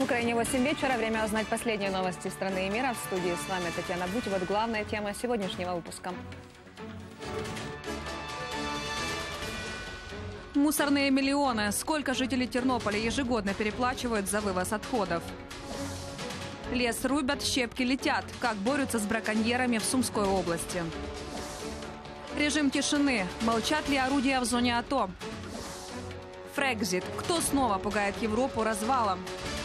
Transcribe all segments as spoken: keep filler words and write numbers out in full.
Украине восемь вечера. Время узнать последние новости страны и мира. В студии с вами Татьяна Будь. Вот главная тема сегодняшнего выпуска. Мусорные миллионы. Сколько жителей Тернополя ежегодно переплачивают за вывоз отходов? Лес рубят, щепки летят. Как борются с браконьерами в Сумской области? Режим тишины. Молчат ли орудия в зоне АТО? Фрекзит. Кто снова пугает Европу развалом?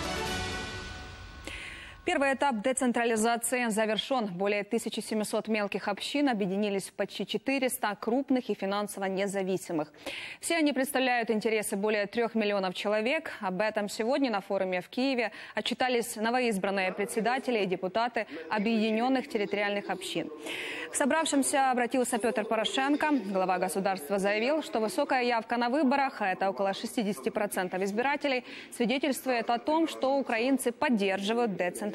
Первый этап децентрализации завершен. Более тысячи семисот мелких общин объединились в почти четыреста крупных и финансово независимых. Все они представляют интересы более трех миллионов человек. Об этом сегодня на форуме в Киеве отчитались новоизбранные председатели и депутаты объединенных территориальных общин. К собравшимся обратился Петр Порошенко. Глава государства заявил, что высокая явка на выборах, а это около шестидесяти процентов избирателей, свидетельствует о том, что украинцы поддерживают децентрализацию.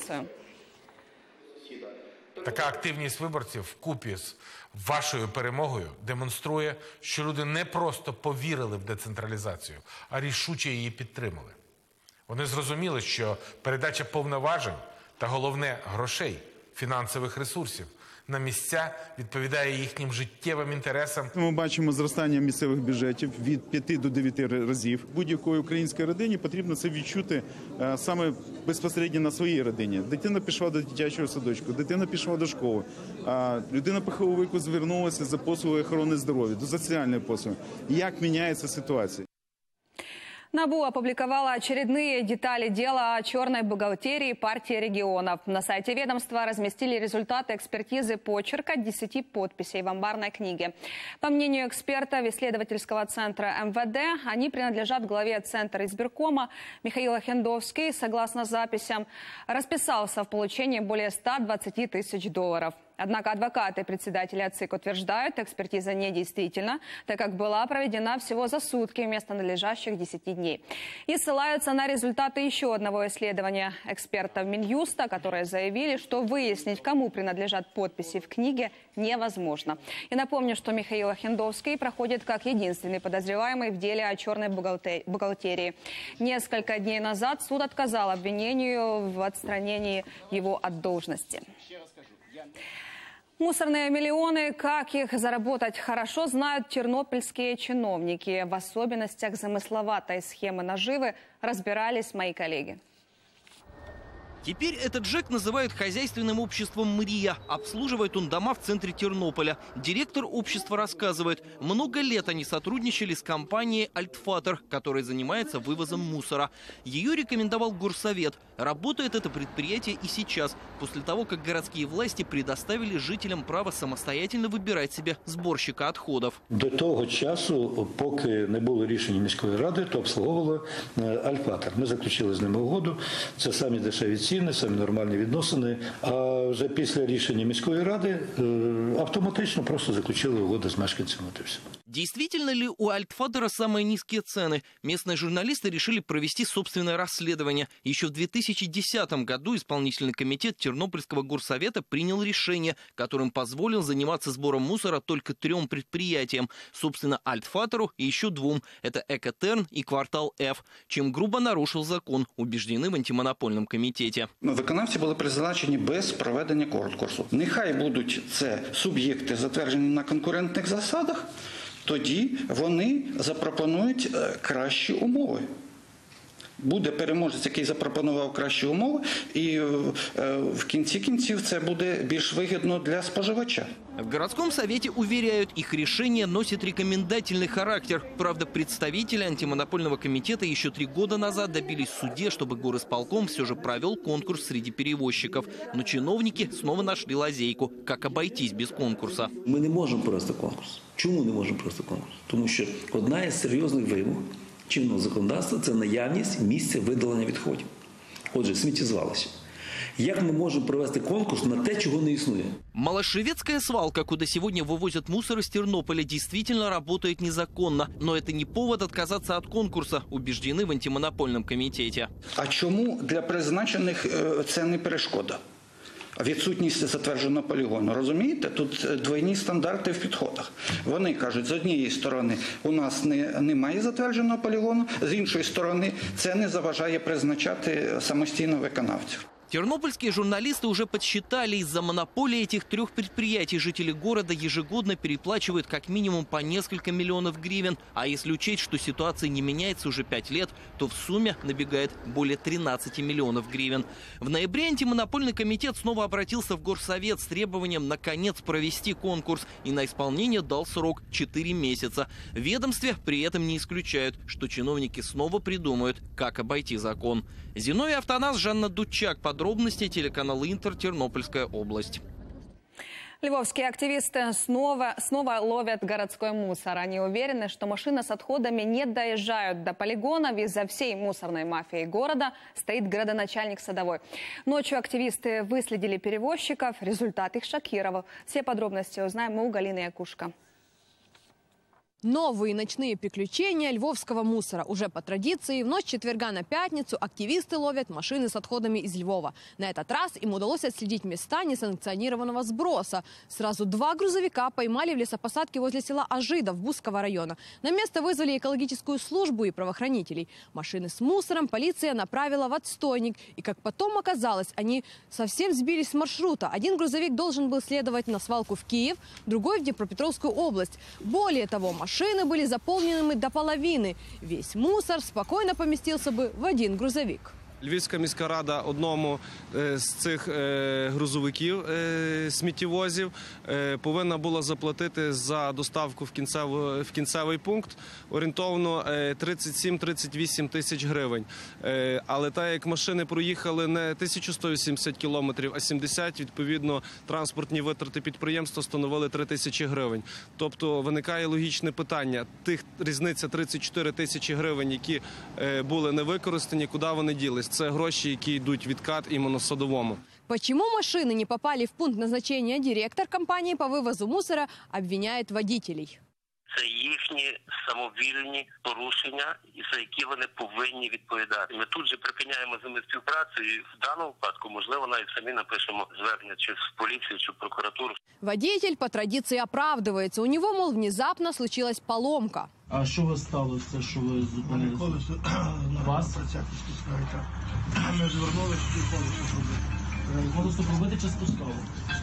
Така активність виборців вкупі з вашою перемогою демонструє, що люди не просто повірили в децентралізацію, а рішуче її підтримали. Вони зрозуміли, що передача повноважень та, головне, грошей, фінансових ресурсів на місця відповідає їхнім життєвим інтересам. Ми бачимо зростання місцевих бюджетів від п'яти до дев'яти разів. Будь-якої української родині потрібно це відчути саме безпосередньо на своїй родині. Дитина пішла до дитячого садочку, дитина пішла до школи, людина похилого віку звернулася за послугою охорони здоров'я, до соціальної послуги. Як міняється ситуація? НАБУ опубликовала очередные детали дела о черной бухгалтерии партии регионов. На сайте ведомства разместили результаты экспертизы почерка десяти подписей в амбарной книге. По мнению экспертов исследовательского центра эм вэ дэ, они принадлежат главе Центра избиркома. Михаил Охендовский, согласно записям, расписался в получении более ста двадцати тысяч долларов. Однако адвокаты председателя ЦИК утверждают, экспертиза недействительна, так как была проведена всего за сутки вместо надлежащих десяти дней. И ссылаются на результаты еще одного исследования экспертов Минюста, которые заявили, что выяснить, кому принадлежат подписи в книге, невозможно. И напомню, что Михаил Охендовский проходит как единственный подозреваемый в деле о черной бухгалтерии. Несколько дней назад суд отказал обвинению в отстранении его от должности. Мусорные миллионы, как их заработать хорошо, знают тернопольские чиновники. В особенностях замысловатой схемы наживы разбирались мои коллеги. Теперь этот ЖЭК называют хозяйственным обществом «Мрия». Обслуживает он дома в центре Тернополя. Директор общества рассказывает, много лет они сотрудничали с компанией «Альтфатер», которая занимается вывозом мусора. Ее рекомендовал горсовет. Работает это предприятие и сейчас, после того, как городские власти предоставили жителям право самостоятельно выбирать себе сборщика отходов. До того часу, поки не було рішення міської ради, то обслуговувало «Альтфатер». Ми заключили з ними угоду. Це самі дешеві ціни, самі нормальні відносини. А вже після рішення міської ради автоматично просто заключили угоду з мешканцями. Действительно ли у «Альтфатера» самые низкие цены? Местные журналисты решили провести собственное расследование. Еще в две тысячи десятом году исполнительный комитет Тернопольского горсовета принял решение, которым позволил заниматься сбором мусора только трем предприятиям. Собственно, «Альтфатеру» и еще двум. Это «Экотерн» и «Квартал Ф», чем грубо нарушил закон, убеждены в антимонопольном комитете. Виконавці були призначені без проведення конкурсу. Нехай будуть це суб'єкти, затверджені на конкурентних засадах, тоді вони запропонують кращі умови. Буде переможець, який запропонував кращі умови, і в кінці кінців це буде більш вигідно для споживача. В городском совете уверяют, их решение носит рекомендательный характер. Правда, представители антимонопольного комитета еще три года назад добились в суде, чтобы горисполком все же провел конкурс среди перевозчиков. Но чиновники снова нашли лазейку, как обойтись без конкурса. Мы не можем провести конкурс. Чому не можемо провести конкурс? Тому що одна із серйозних вимог чинного законодавства – це наявність місця видалення відходів. Отже, сміттєзвалище. Як ми можемо провести конкурс на те, чего не існує? Малошевецкая свалка, куда сегодня вывозят мусор из Тернополя, действительно работает незаконно. Но это не повод отказаться от конкурса, убеждены в антимонопольном комитете. А чому для призначених це не перешкода? відсутність затвердженого полігону. Розумієте? Тут двойні стандарти в підходах. Вони кажуть, з однієї сторони у нас не, немає затвердженого полігону, з іншої сторони це не заважає призначати самостійно виконавців. Тернопольские журналисты уже подсчитали, из-за монополии этих трех предприятий жители города ежегодно переплачивают как минимум по несколько миллионов гривен. А если учесть, что ситуация не меняется уже пять лет, то в сумме набегает более тринадцати миллионов гривен. В ноябре антимонопольный комитет снова обратился в Горсовет с требованием наконец провести конкурс и на исполнение дал срок четыре месяца. В ведомстве при этом не исключают, что чиновники снова придумают, как обойти закон. Зиновий Автонас, Жанна Дудчак. Подробности телеканал Интер, Тернопольская область. Львовские активисты снова, снова ловят городской мусор. Они уверены, что машины с отходами не доезжают до полигонов. Из-за всей мусорной мафии города стоит градоначальник Садовой. Ночью активисты выследили перевозчиков. Результат их шокировал. Все подробности узнаем мы у Галины Якушко. Новые ночные приключения львовского мусора. Уже по традиции в ночь четверга на пятницу активисты ловят машины с отходами из Львова. На этот раз им удалось отследить места несанкционированного сброса. Сразу два грузовика поймали в лесопосадке возле села Ажидов Бузского района. На место вызвали экологическую службу и правоохранителей. Машины с мусором полиция направила в отстойник. И, как потом оказалось, они совсем сбились с маршрута. Один грузовик должен был следовать на свалку в Киев, другой в Днепропетровскую область. Более того, машины Машины были заполнены до половины. Весь мусор спокойно поместился бы в один грузовик. Львівська міська рада одному з цих грузовиків сміттєвозів повинна була заплатити за доставку в кінцевий, в кінцевий пункт орієнтовно тридцять сім - тридцять вісім тисяч гривень. Але так як машини проїхали не тисячу сто вісімдесят кілометрів, а сімдесят, відповідно, транспортні витрати підприємства становили три тисячі гривень. Тобто виникає логічне питання. Тих різниця тридцять чотири тисячі гривень, які були не використані, куди вони ділись? Це гроші, які йдуть відкат іменно Садовому. Почему машины не попали в пункт назначения, директор компании по вывозу мусора обвиняет водителей. Це їхні самовільні порушення, за які вони повинні відповідати. Ми тут же припиняємо з ними співпрацю і в даному випадку, можливо, навіть самі напишемо звернення чи в поліцію, чи в прокуратуру. Водитель по традиции оправдывается. У него, мол, внезапно случилась поломка. А що у вас сталося, що ви зупинилися? Колесо вас? Ми звернулися, що колесо зробити. Колесо пробити чи спускало?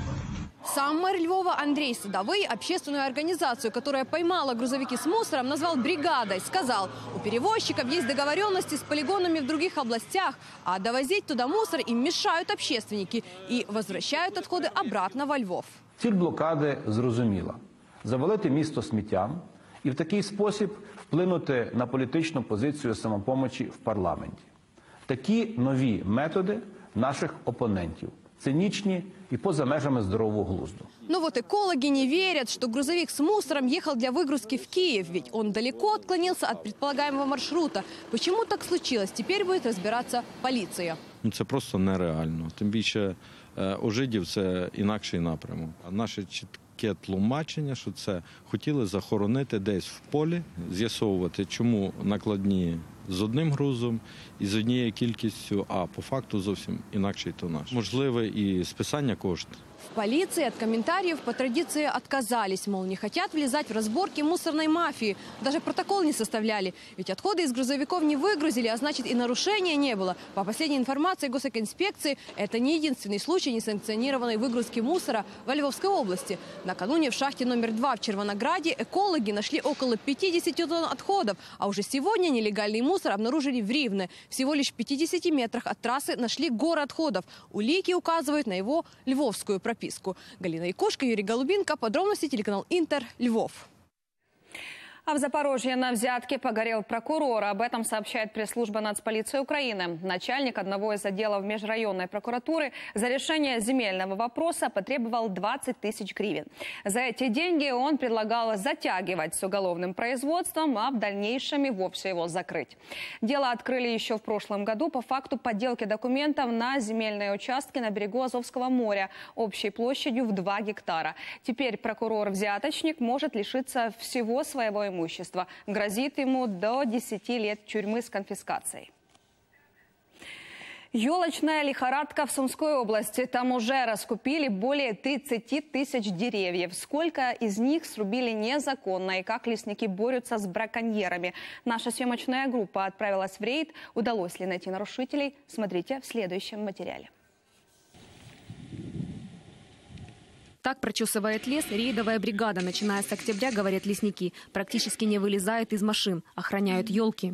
Сам мэр Львова Андрей Садовый общественную организацию, которая поймала грузовики с мусором, назвал бригадой. Сказал, у перевозчиков есть договоренности с полигонами в других областях, а довозить туда мусор им мешают общественники и возвращают отходы обратно во Львов. Ціль блокади зрозуміла – завалити місто сміттям і в такий спосіб вплинути на політичну позицію самопомочі в парламенті. Такі нові методи наших опонентів. Циничні и поза межами здорового глузду. Но вот экологи не верят, что грузовик с мусором ехал для выгрузки в Киев, ведь он далеко отклонился от предполагаемого маршрута. Почему так случилось, теперь будет разбираться полиция. Ну, це просто нереально. Тим більше у жидів це інакший напрямок. А наше чітке тлумачення, що це хотіли захоронити десь в полі, з'ясовувати, чому накладні з одним грузом і з однією кількістю, а по факту зовсім інакший тонаж. Можливе і списання коштів. В полиции от комментариев по традиции отказались, мол, не хотят влезать в разборки мусорной мафии. Даже протокол не составляли. Ведь отходы из грузовиков не выгрузили, а значит и нарушения не было. По последней информации госэкинспекции, это не единственный случай несанкционированной выгрузки мусора во Львовской области. Накануне в шахте номер два в Червонограде экологи нашли около пятидесяти тонн отходов, а уже сегодня нелегальный мусор обнаружили в Ривне. Всего лишь в пятидесяти метрах от трассы нашли горы отходов. Улики указывают на его львовскую прописку. Галина Якушко, Юрий Голубинко. Подробности телеканал Интер, Львов. А в Запорожье на взятке погорел прокурор. Об этом сообщает пресс-служба Нацполиции Украины. Начальник одного из отделов межрайонной прокуратуры за решение земельного вопроса потребовал двадцать тысяч гривен. За эти деньги он предлагал затягивать с уголовным производством, а в дальнейшем и вовсе его закрыть. Дело открыли еще в прошлом году по факту подделки документов на земельные участки на берегу Азовского моря общей площадью в два гектара. Теперь прокурор-взяточник может лишиться всего своего имущества. Имущество. Грозит ему до десяти лет тюрьмы с конфискацией. Елочная лихорадка в Сумской области. Там уже раскупили более тридцати тысяч деревьев. Сколько из них срубили незаконно и как лесники борются с браконьерами? Наша съемочная группа отправилась в рейд. Удалось ли найти нарушителей? Смотрите в следующем материале. Так прочесывает лес рейдовая бригада. Начиная с октября, говорят лесники, практически не вылезают из машин, охраняют елки.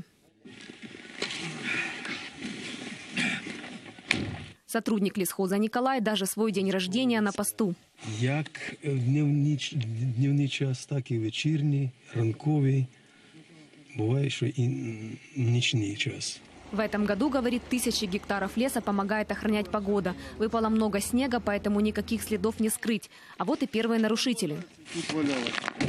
Сотрудник лесхоза Николай даже свой день рождения на посту. Як дневний, дневний час, так і вечірній, ранковий. Буває, що і нічний час. В этом году, говорит, тысячи гектаров леса помогает охранять погода. Выпало много снега, поэтому никаких следов не скрыть. А вот и первые нарушители. Тут валялось.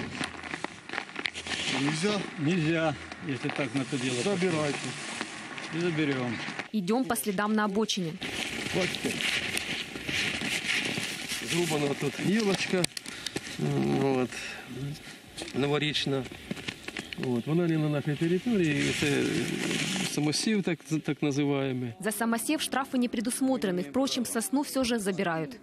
Нельзя? Нельзя, если так на это дело. Забирайте. И заберем. Идем по следам на обочине. Бачите, зрубана тут гілочка, вот, новорічна. Вот, вона не на нашій території, це самосів, так, так називаємо. За самосев штрафы не предусмотрены, впрочем, сосну все же забирают.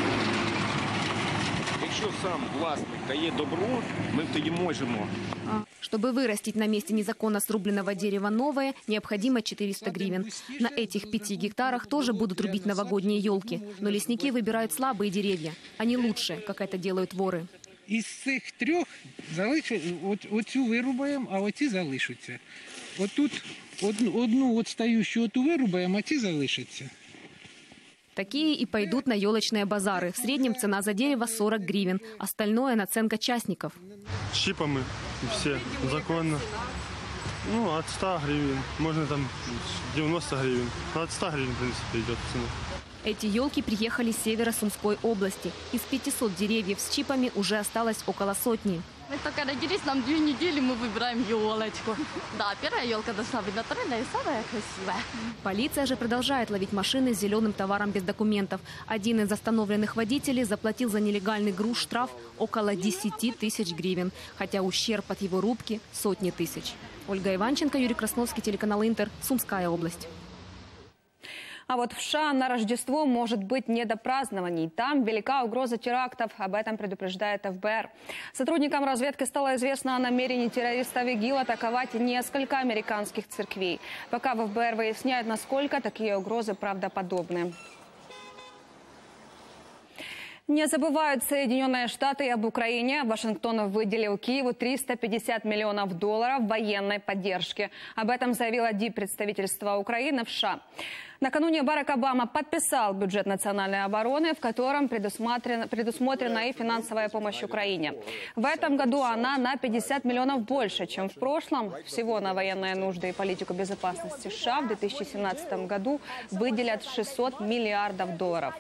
Якщо сам власник дає добро, ми тоді можемо. Чтобы вырастить на месте незаконно срубленного дерева новое, необходимо четыреста гривен. На этих пяти гектарах тоже будут рубить новогодние елки. Но лесники выбирают слабые деревья. Они лучше, как это делают воры. Із цих трьох от, оцю вирубаємо, а оці залишаться. Отут одну, одну от стающу оту вирубаємо, а ці залишаться. Такие и пойдут на елочные базары. В среднем цена за дерево сорок гривен. Остальное наценка частников. Щипами все законно. Ну, от ста гривен. Можно там девяносто гривен. От ста гривен, в принципе, идет цена. Эти елки приехали с севера Сумской области. Из пятисот деревьев с чипами уже осталось около сотни. Мы только родились, нам две недели, мы выбираем елочку. Да, первая елка должна быть натуральная и самая красивая. Полиция же продолжает ловить машины с зеленым товаром без документов. Один из остановленных водителей заплатил за нелегальный груз штраф около десяти тысяч гривен. Хотя ущерб от его рубки сотни тысяч. Ольга Иванченко, Юрий Красновский, телеканал Интер, Сумская область. А вот в США на Рождество может быть не до празднований. Там велика угроза терактов. Об этом предупреждает эф бэ эр. Сотрудникам разведки стало известно о намерении террористов ИГИЛ атаковать несколько американских церквей. Пока в эф бэ эр выясняют, насколько такие угрозы правдоподобны. Не забывают Соединенные Штаты об Украине. Вашингтон выделил Киеву триста пятьдесят миллионов долларов военной поддержки. Об этом заявило диппредставительство Украины в США. Накануне Барак Обама подписал бюджет национальной обороны, в котором предусмотрена, предусмотрена и финансовая помощь Украине. В этом году она на пятьдесят миллионов больше, чем в прошлом. Всего на военные нужды и политику безопасности США в две тысячи семнадцатом году выделят шестьсот миллиардов долларов.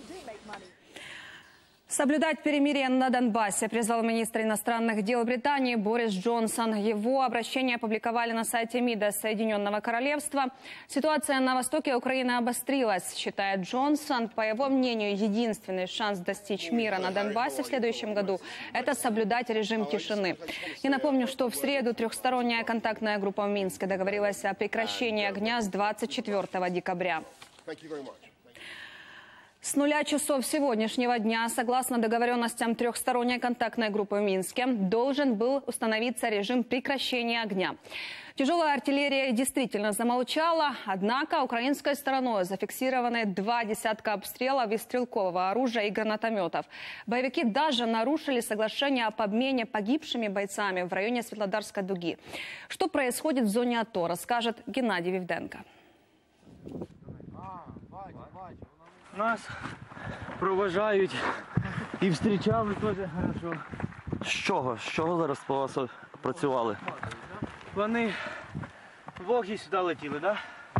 Соблюдать перемирие на Донбассе призвал министр иностранных дел Британии Борис Джонсон. Его обращение опубликовали на сайте МИДа Соединенного Королевства. Ситуация на востоке Украины обострилась, считает Джонсон. По его мнению, единственный шанс достичь мира на Донбассе в следующем году – это соблюдать режим тишины. Я напомню, что в среду трехсторонняя контактная группа в Минске договорилась о прекращении огня с двадцать четвёртого декабря. С нуля часов сегодняшнего дня, согласно договоренностям трехсторонней контактной группы в Минске, должен был установиться режим прекращения огня. Тяжелая артиллерия действительно замолчала, однако украинской стороной зафиксированы два десятка обстрелов из стрелкового оружия и гранатометов. Боевики даже нарушили соглашение об обмене погибшими бойцами в районе Светлодарской дуги. Что происходит в зоне АТО, расскажет Геннадий Вивденко. Нас проважають і зустрічали теж хорошо. З чого? З чого зараз по вас працювали? Вони вогні сюди летіли, так?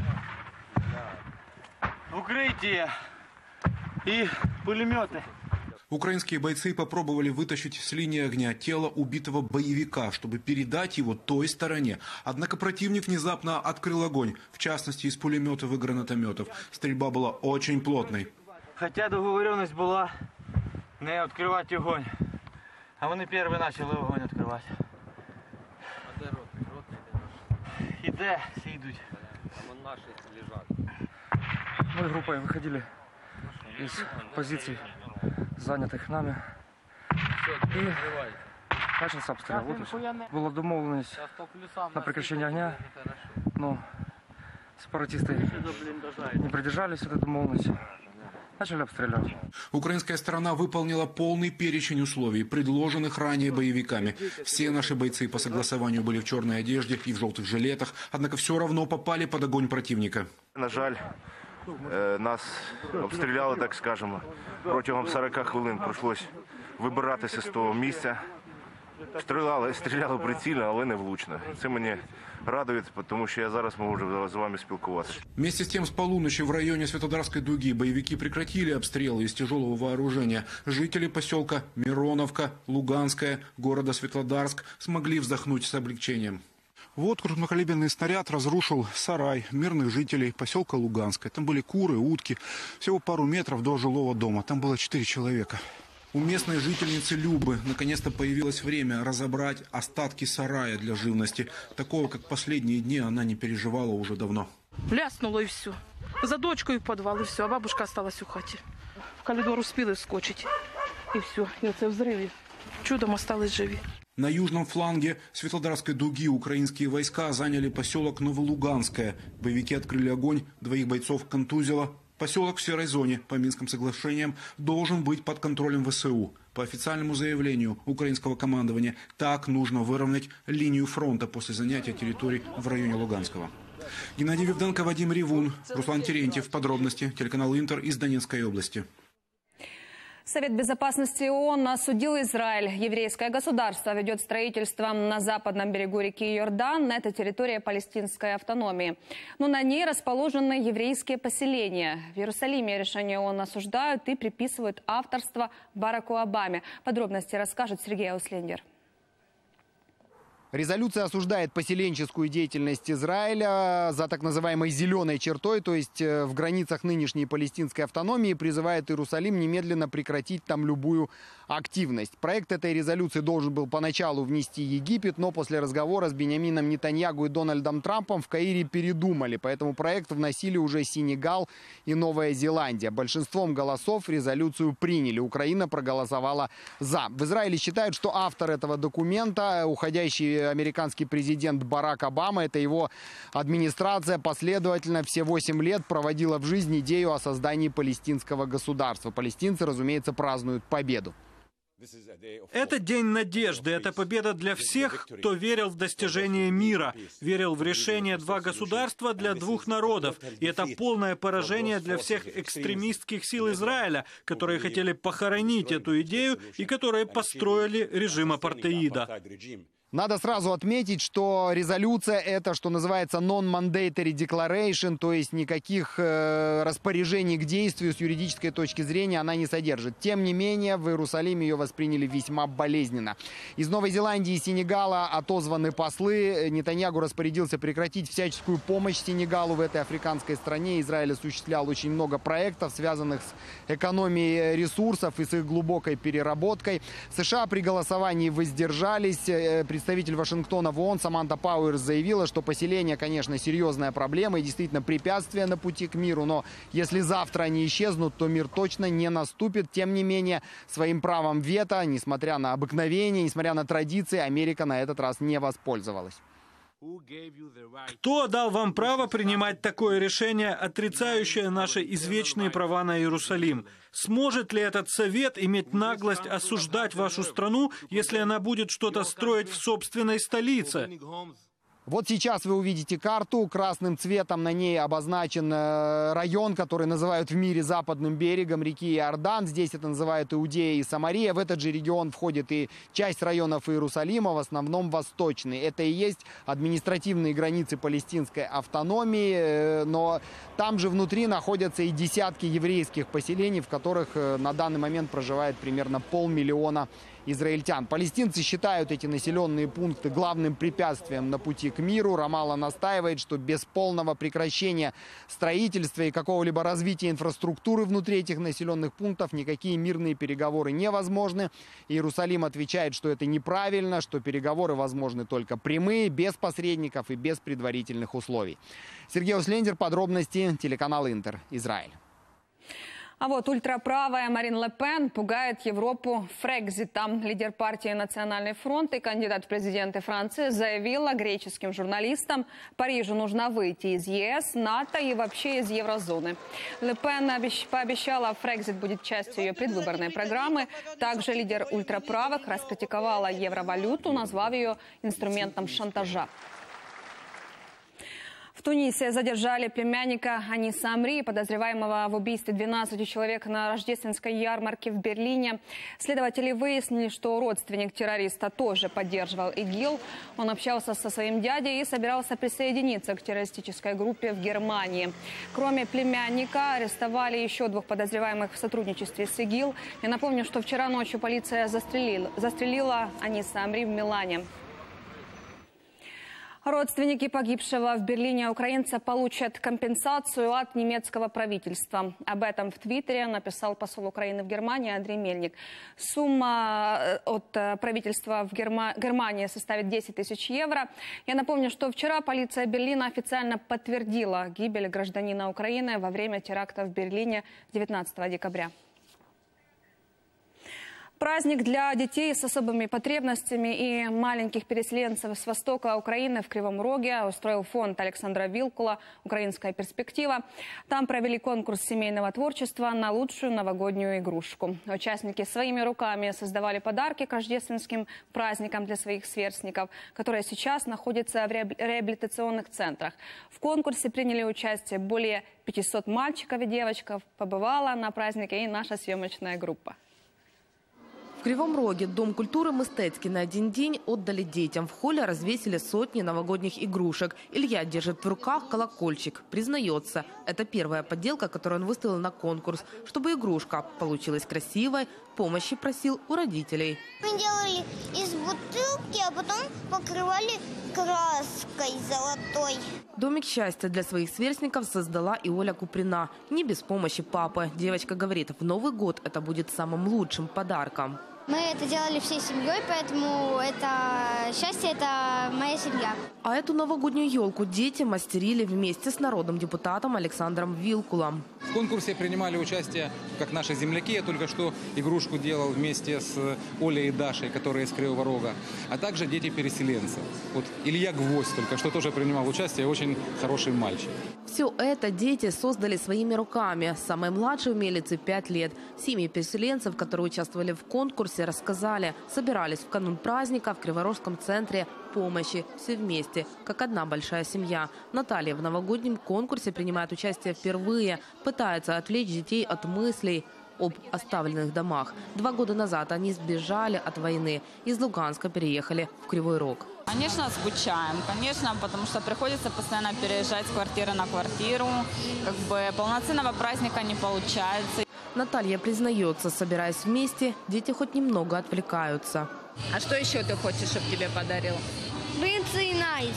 Да? Укриття і пулемети. Украинские бойцы попробовали вытащить с линии огня тело убитого боевика, чтобы передать его той стороне. Однако противник внезапно открыл огонь, в частности из пулеметов и гранатометов. Стрельба была очень плотной. Хотя договоренность была не відкривати огонь, а вони перші почали огонь відкривати. А де ротний? Ротний де наш? Іде, всі йдуть. Там наші лежать. Мы группой выходили из позиций, занятых нами, и начался обстрел. Вот и все. Была домовленность на прекращение огня, но сепаратисты не придержались этой домовленности. Начали обстреливать. Украинская сторона выполнила полный перечень условий, предложенных ранее боевиками. Все наши бойцы по согласованию были в черной одежде и в желтых жилетах, однако все равно попали под огонь противника. На жаль, нас обстріляли, так скажемо. Протягом сорока хвилин прийшлось вибиратися з того місця. Стріляли, стріляли прицільно, але не влучно. Це мені радует, потому что я зараз можу с вами спілкуватися. Вместе с тем, с полуночи в районе Светлодарской дуги боевики прекратили обстрелы из тяжелого вооружения. Жители поселка Мироновка, Луганская, города Светлодарск смогли вздохнуть с облегчением. Вот крупнокалиберный снаряд разрушил сарай мирных жителей поселка Луганская. Там были куры, утки. Всего пару метров до жилого дома. Там было четыре человека. У местной жительницы Любы наконец-то появилось время разобрать остатки сарая для живности. Такого, как последние дни, она не переживала уже давно. Ляснуло и все. За дочкой в подвал и все, а бабушка осталась у хате. В коридор успели вскочить. И все. И это взрыве. Чудом осталось живи. На южном фланге Светлодарской дуги украинские войска заняли поселок Новолуганское. Боевики открыли огонь, двоих бойцов контузило. Поселок в серой зоне по Минским соглашениям должен быть под контролем ВСУ. По официальному заявлению украинского командования, так нужно выровнять линию фронта после занятия территорий в районе Луганского. Геннадий Вивденко, Вадим Ревун, Руслан Терентьев. Подробности. Телеканал Интер из Донецкой области. Совет безопасности ООН осудил Израиль. Еврейское государство ведет строительство на западном берегу реки Иордан. Это территория палестинской автономии. Но на ней расположены еврейские поселения. В Иерусалиме решение ООН осуждают и приписывают авторство Бараку Обаме. Подробности расскажет Сергей Ауслендер. Резолюция осуждает поселенческую деятельность Израиля за так называемой «зеленой чертой», то есть в границах нынешней палестинской автономии, призывает Иерусалим немедленно прекратить там любую активность. Проект этой резолюции должен был поначалу внести Египет, но после разговора с Биньямином Нетаньягу и Дональдом Трампом в Каире передумали. Поэтому проект вносили уже Сенегал и Новая Зеландия. Большинством голосов резолюцию приняли. Украина проголосовала «за». В Израиле считают, что автор этого документа, уходящий американский президент Барак Обама, это его администрация последовательно все восемь лет проводила в жизнь идею о создании палестинского государства. Палестинцы, разумеется, празднуют победу. Это день надежды, это победа для всех, кто верил в достижение мира, верил в решение два государства для двух народов. И это полное поражение для всех экстремистских сил Израиля, которые хотели похоронить эту идею и которые построили режим апартеида. Надо сразу отметить, что резолюция это, что называется non-mandatory declaration, то есть никаких э, распоряжений к действию с юридической точки зрения она не содержит. Тем не менее, в Иерусалиме ее восприняли весьма болезненно. Из Новой Зеландии и Сенегала отозваны послы. Нетаньягу распорядился прекратить всяческую помощь Сенегалу в этой африканской стране. Израиль осуществлял очень много проектов, связанных с экономией ресурсов и с их глубокой переработкой. США при голосовании воздержались. Представитель Вашингтона в ООН Саманта Пауэрс заявила, что поселение, конечно, серьезная проблема и действительно препятствие на пути к миру, но если завтра они исчезнут, то мир точно не наступит. Тем не менее, своим правом вето, несмотря на обыкновения, несмотря на традиции, Америка на этот раз не воспользовалась. Кто дал вам право принимать такое решение, отрицающее наши извечные права на Иерусалим? Сможет ли этот совет иметь наглость осуждать вашу страну, если она будет что-то строить в собственной столице? Вот сейчас вы увидите карту. Красным цветом на ней обозначен район, который называют в мире западным берегом реки Иордан. Здесь это называют Иудея и Самария. В этот же регион входит и часть районов Иерусалима, в основном восточные. Это и есть административные границы палестинской автономии. Но там же внутри находятся и десятки еврейских поселений, в которых на данный момент проживает примерно полмиллиона израильтян. Палестинцы считают эти населенные пункты главным препятствием на пути к миру. Рамалла настаивает, что без полного прекращения строительства и какого-либо развития инфраструктуры внутри этих населенных пунктов никакие мирные переговоры невозможны. Иерусалим отвечает, что это неправильно, что переговоры возможны только прямые, без посредников и без предварительных условий. Сергей Услендер, подробности, телеканал Интер, Израиль. А вот ультраправая Марин Ле Пен пугает Европу Фрекситом. Лидер партии «Национальный фронт» и кандидат в президенты Франции заявила греческим журналистам, Парижу нужно выйти из ЕС, НАТО и вообще из еврозоны. Ле Пен пообещала, Фрексит будет частью ее предвыборной программы. Также лидер ультраправых раскритиковала евровалюту, назвав ее инструментом шантажа. В Тунисе задержали племянника Аниса Амри, подозреваемого в убийстве двенадцати человек на рождественской ярмарке в Берлине. Следователи выяснили, что родственник террориста тоже поддерживал ИГИЛ. Он общался со своим дядей и собирался присоединиться к террористической группе в Германии. Кроме племянника, арестовали еще двух подозреваемых в сотрудничестве с ИГИЛ. Я напомню, что вчера ночью полиция застрелила, застрелила Аниса Амри в Милане. Родственники погибшего в Берлине украинца получат компенсацию от немецкого правительства. Об этом в Твиттере написал посол Украины в Германии Андрей Мельник. Сумма от правительства в Герма... Германии составит десять тысяч евро. Я напомню, что вчера полиция Берлина официально подтвердила гибель гражданина Украины во время теракта в Берлине девятнадцатого декабря. Праздник для детей с особыми потребностями и маленьких переселенцев с востока Украины в Кривом Роге устроил фонд Александра Вилкула «Украинская перспектива». Там провели конкурс семейного творчества на лучшую новогоднюю игрушку. Участники своими руками создавали подарки к рождественским праздникам для своих сверстников, которые сейчас находятся в реабилитационных центрах. В конкурсе приняли участие более пятисот мальчиков и девочек. Побывала на празднике и наша съемочная группа. В Кривом Роге Дом культуры Мистецкий на один день отдали детям. В холле развесили сотни новогодних игрушек. Илья держит в руках колокольчик. Признается, это первая подделка, которую он выставил на конкурс. Чтобы игрушка получилась красивой, помощи просил у родителей. Мы делали из бутылки, а потом покрывали краской золотой. Домик счастья для своих сверстников создала и Оля Куприна. Не без помощи папы. Девочка говорит, в Новый год это будет самым лучшим подарком. Мы это делали всей семьей, поэтому это счастье – это моя семья. А эту новогоднюю елку дети мастерили вместе с народным депутатом Александром Вилкулом. В конкурсе принимали участие как наши земляки. Я только что игрушку делал вместе с Олей и Дашей, которые из Кривого Рога, а также дети-переселенцы. Вот Илья Гвоздь только что тоже принимал участие, очень хороший мальчик. Все это дети создали своими руками. Самой младшей умелице пять лет. Семьи переселенцев, которые участвовали в конкурсе, рассказали, собирались в канун праздника в Криворожском центре помощи. Все вместе, как одна большая семья. Наталья в новогоднем конкурсе принимает участие впервые. Пытается отвлечь детей от мыслей об оставленных домах. Два года назад они сбежали от войны. Из Луганска переехали в Кривой Рог. Конечно, скучаем, конечно, потому что приходится постоянно переезжать с квартиры на квартиру. Как бы полноценного праздника не получается. Наталья признается, собираясь вместе, дети хоть немного отвлекаются. А что еще ты хочешь, чтобы тебе подарил? Принцы и Найс.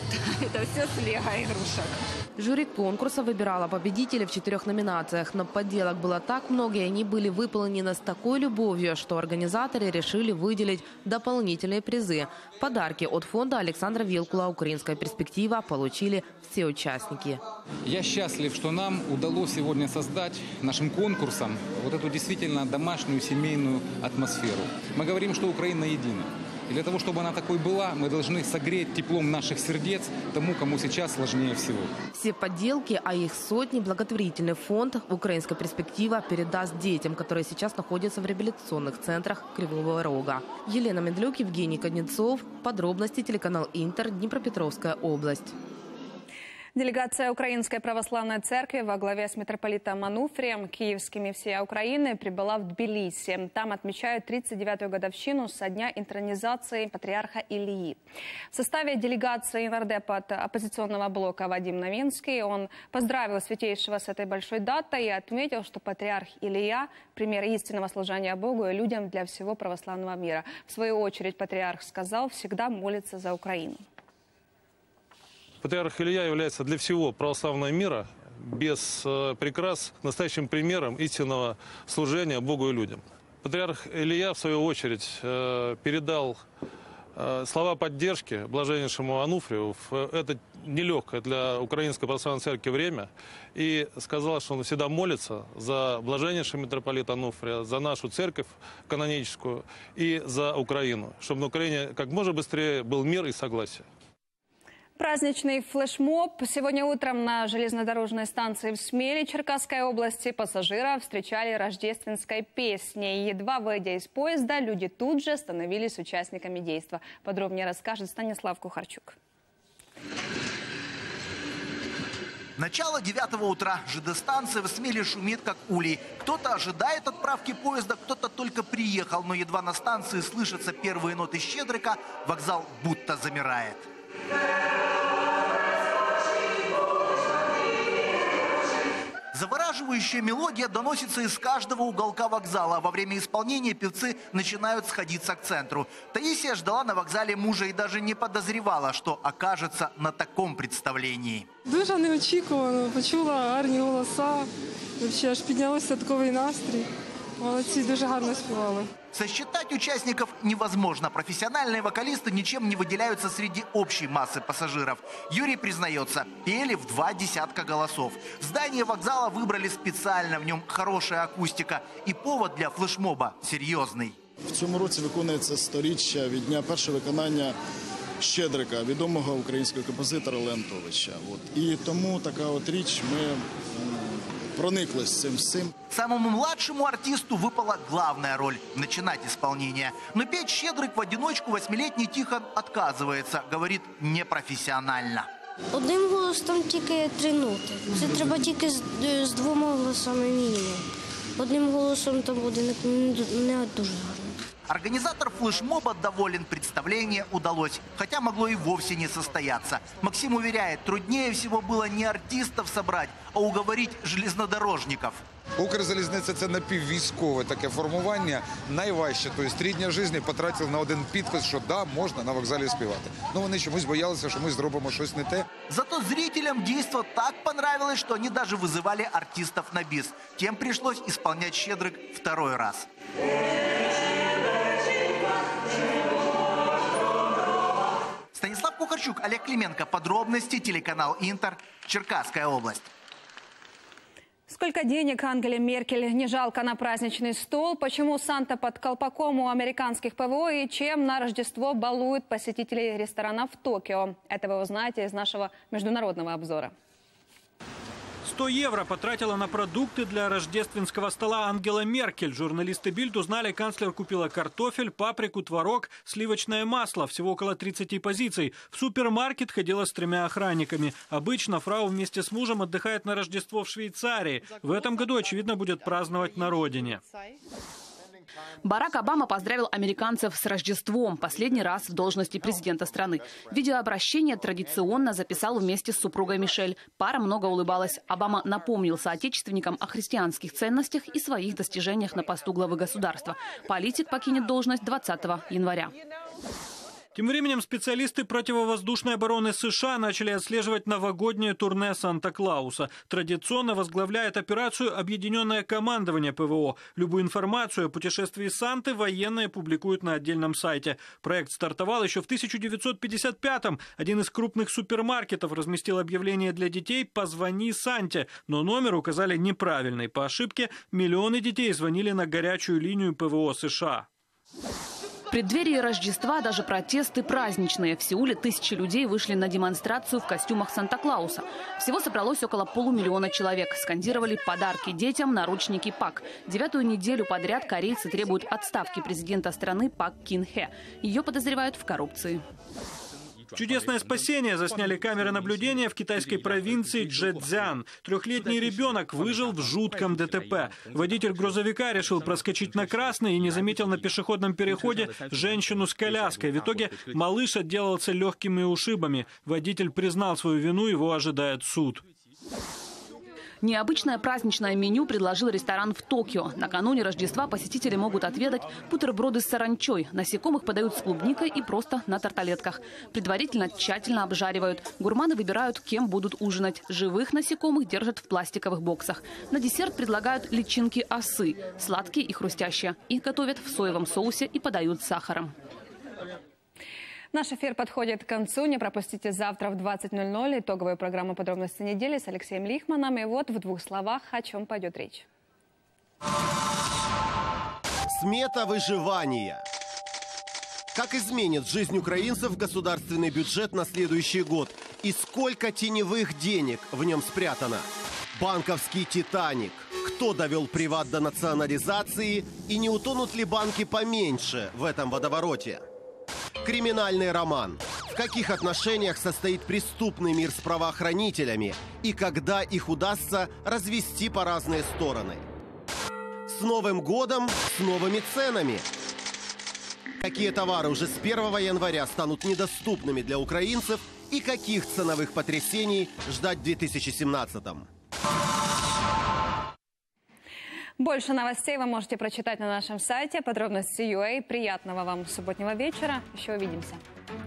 Это все с лего игрушек. Жюри конкурса выбирало победителей в четырех номинациях, но подделок было так много, и они были выполнены с такой любовью, что организаторы решили выделить дополнительные призы. Подарки от фонда Александра Вилкула «Украинская перспектива» получили все участники. Я счастлив, что нам удалось сегодня создать нашим конкурсом вот эту действительно домашнюю семейную атмосферу. Мы говорим, что Украина едина. И для того, чтобы она такой была, мы должны согреть теплом наших сердец тому, кому сейчас сложнее всего. Все подделки, а их сотни, благотворительный фонд «Украинская перспектива» передаст детям, которые сейчас находятся в реабилитационных центрах Кривого Рога. Елена Медлюк, Евгений Кузнецов. Подробности телеканал Интер, Днепропетровская область. Делегация Украинской Православной Церкви во главе с митрополитом Ануфрием, киевским и всей Украины, прибыла в Тбилиси. Там отмечают тридцать девятую годовщину со дня интронизации патриарха Ильи. В составе делегации нардепа оппозиционного блока Вадим Новинский. Он поздравил святейшего с этой большой датой и отметил, что патриарх Илья – пример истинного служения Богу и людям для всего православного мира. В свою очередь патриарх сказал всегда молиться за Украину. Патриарх Илья является для всего православного мира без э, прикрас настоящим примером истинного служения Богу и людям. Патриарх Илья, в свою очередь, э, передал э, слова поддержки блаженнейшему Ануфрию в это нелегкое для Украинской Православной Церкви время и сказал, что он всегда молится за блаженнейшего митрополита Ануфрия, за нашу церковь каноническую и за Украину, чтобы на Украине как можно быстрее был мир и согласие. Праздничный флешмоб. Сегодня утром на железнодорожной станции в Смеле Черкасской области пассажиров встречали рождественской песней. Едва выйдя из поезда, люди тут же становились участниками действа. Подробнее расскажет Станислав Кухарчук. Начало девятого утра. ЖД-станция в Смеле шумит, как улей. Кто-то ожидает отправки поезда, кто-то только приехал. Но едва на станции слышатся первые ноты Щедрика, вокзал будто замирает. Завораживающая мелодия доносится из каждого уголка вокзала. Во время исполнения певцы начинают сходиться к центру. Таисия ждала на вокзале мужа и даже не подозревала, что окажется на таком представлении. Дуже неочікувано, почула гарні голоса, вообще аж піднялося святковий настрій. Молодці, дуже гарно співали. Сосчитать участников невозможно. Профессиональные вокалисты ничем не выделяются среди общей массы пассажиров. Юрий признается, пели в два десятка голосов. Здание вокзала выбрали специально, в нем хорошая акустика. И повод для флешмоба серьезный. В цьому році виконується сторіччя від дня першого виконання Щедрика, відомого українського композитора Леонтовича. От. І тому така от річ ми прониклись цим всім. Самому младшему артисту выпала главная роль – начинать исполнение. Но петь Щедрик в одиночку восьмилетний Тихон отказывается. Говорит, непрофессионально. Одним голосом тільки три ноти. Це треба тільки з, з двома голосами мінімум. Одним голосом там буде не, не дуже гарно. Организатор флешмоба доволен, представление удалось, хотя могло и вовсе не состояться. Максим уверяет, труднее всего было не артистов собрать, а уговорить железнодорожников. Укрзалізниця – це напіввійськове таке формування, найважче. Тобто три дні життя потратили на один підпис, що да, можна на вокзалі співати. Ну вони чомусь боялися, що ми зробимо щось не те. Зато зрителям действо так понравилось, что они даже вызывали артистов на бис. Тем пришлось исполнять Щедрик второй раз. Станислав Кухарчук, Олег Клименко. Подробности, телеканал Интер, Черкасская область. Сколько денег Ангеле Меркель не жалко на праздничный стол? Почему Санта под колпаком у американских ПВО? И чем на Рождество балуют посетителей ресторанов в Токио? Это вы узнаете из нашего международного обзора. сто евро потратила на продукты для рождественского стола Ангела Меркель. Журналисты Бильд узнали, канцлер купила картофель, паприку, творог, сливочное масло. Всего около тридцати позиций. В супермаркет ходила с тремя охранниками. Обычно фрау вместе с мужем отдыхает на Рождество в Швейцарии. В этом году, очевидно, будет праздновать на родине. Барак Обама поздравил американцев с Рождеством, последний раз в должности президента страны. Видеообращение традиционно записал вместе с супругой Мишель. Пара много улыбалась. Обама напомнил соотечественникам о христианских ценностях и своих достижениях на посту главы государства. Политик покинет должность двадцатого января. Тем временем специалисты противовоздушной обороны США начали отслеживать новогоднее турне Санта-Клауса. Традиционно возглавляет операцию Объединенное командование ПВО. Любую информацию о путешествии Санты военные публикуют на отдельном сайте. Проект стартовал еще в тысяча девятьсот пятьдесят пятом. Один из крупных супермаркетов разместил объявление для детей «Позвони Санте». Но номер указали неправильный. По ошибке миллионы детей звонили на горячую линию ПВО США. В преддверии Рождества даже протесты праздничные. В Сеуле тысячи людей вышли на демонстрацию в костюмах Санта-Клауса. Всего собралось около полумиллиона человек. Скандировали подарки детям, наручники ПАК. Девятую неделю подряд корейцы требуют отставки президента страны Пак Кин Хе. Ее подозревают в коррупции. Чудесное спасение засняли камеры наблюдения в китайской провинции Чжэцзян. Трехлетний ребенок выжил в жутком ДТП. Водитель грузовика решил проскочить на красный и не заметил на пешеходном переходе женщину с коляской. В итоге малыш отделался легкими ушибами. Водитель признал свою вину, его ожидает суд. Необычное праздничное меню предложил ресторан в Токио. Накануне Рождества посетители могут отведать бутерброды с саранчой. Насекомых подают с клубникой и просто на тарталетках. Предварительно тщательно обжаривают. Гурманы выбирают, кем будут ужинать. Живых насекомых держат в пластиковых боксах. На десерт предлагают личинки осы. Сладкие и хрустящие. Их готовят в соевом соусе и подают с сахаром. Наш эфир подходит к концу. Не пропустите завтра в двадцать ноль ноль итоговую программу «Подробности недели» с Алексеем Лихманом. И вот в двух словах, о чем пойдет речь. Смета выживания. Как изменит жизнь украинцев государственный бюджет на следующий год? И сколько теневых денег в нем спрятано? Банковский «Титаник». Кто довел приват до национализации? И не утонут ли банки поменьше в этом водовороте? Криминальный роман. В каких отношениях состоит преступный мир с правоохранителями и когда их удастся развести по разные стороны? С Новым годом, с новыми ценами. Какие товары уже с первого января станут недоступными для украинцев и каких ценовых потрясений ждать в две тысячи семнадцатом? Больше новостей вы можете прочитать на нашем сайте подробности точка ю а. Приятного вам субботнего вечера. Еще увидимся.